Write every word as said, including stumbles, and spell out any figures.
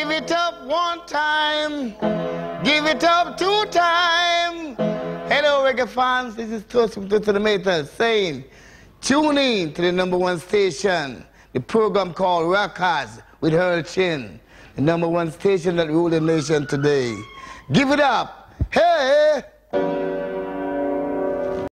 Give it up one time. Give it up two time. Hello, reggae fans. This is Toots from Toots to the Mater saying, tune in to the number one station, the program called Rockers with Earl Chin, the number one station that rule the nation today. Give it up. Hey!